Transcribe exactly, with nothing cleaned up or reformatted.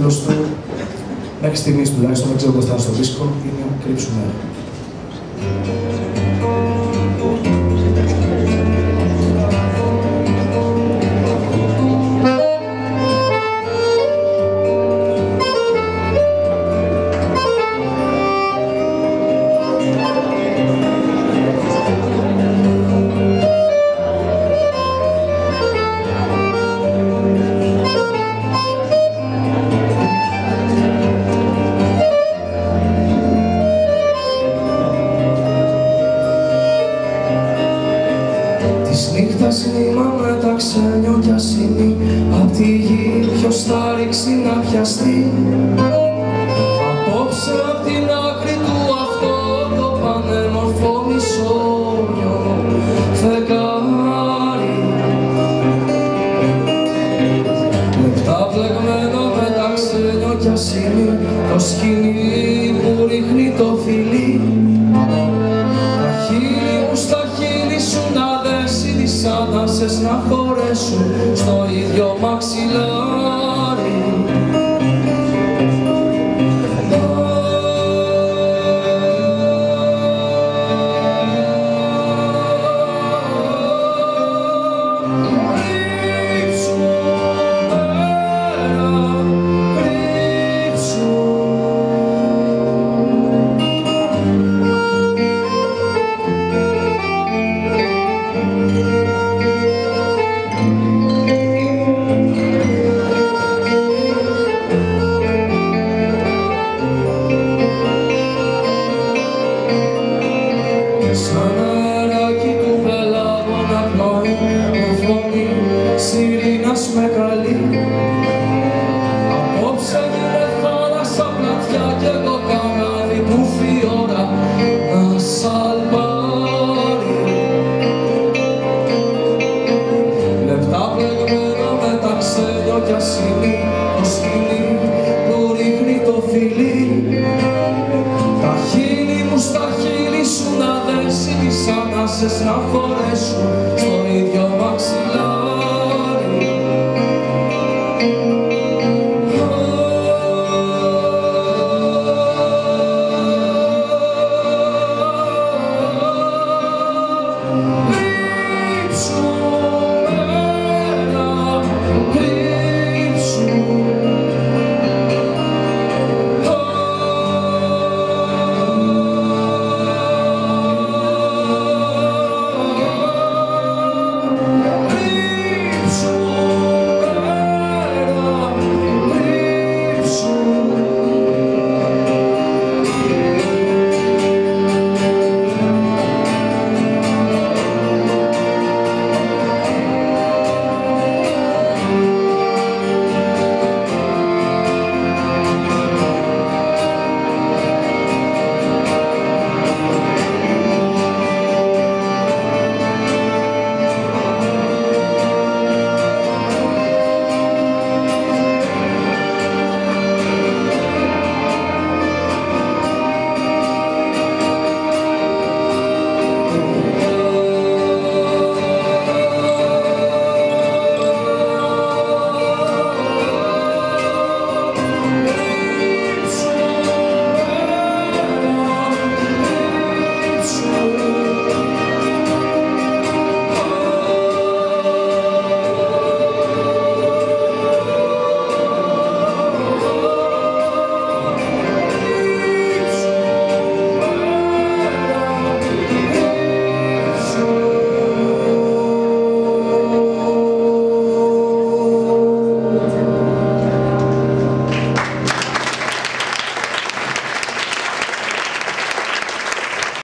τίτλος του, μέχρι στιγμής τουλάχιστον, δεν ξέρω πώς θα είναι στο δίσκο, είναι «Κρύψουμε». Νύχτας νήμα με τα ξένια ασύνη, απ' τη γη ποιος θα ρίξει να πιαστεί. Απόψε απ' την άκρη του αυτό το πανέμορφο μισόγειο φεγγάρι. Λεπτά πλεγμένο με τα ξένια ασύνη, το σκηνή που ρίχνει το φιλί. Τα χείλη μου στα χείλη σου να δέσει τις άνασες να χωρέσουν στο ίδιο μαξιλάρι. Σαν αεράκι του πελάγου αναπνοεί, με φωνή σιρήνας με καλεί. Απόψε γίνε θάλασσα πλατιά κι εγώ καράβι που φιώρα να σαλπάρει. Λεπτά πλεγμένο με τα ξένια κι ασύνη, το σκηνή που ρίχνει το φιλί. Τα χείλη μου στα χείλη σου να δέσει τις άνασες να χωρέσουν